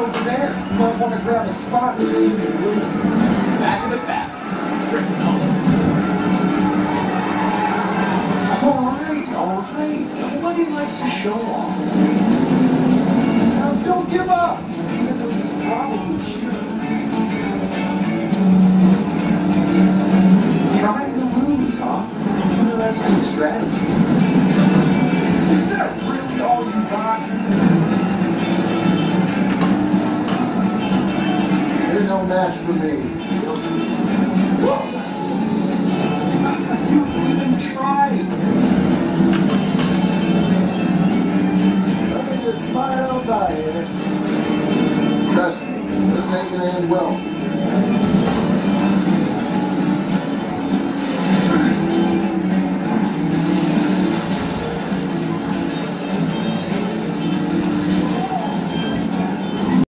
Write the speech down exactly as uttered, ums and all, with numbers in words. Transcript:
over there. You might want to grab a spot to see me move. Back of the pack. Strict knowledge. All right, all right. Nobody likes to show off. Now, don't give up.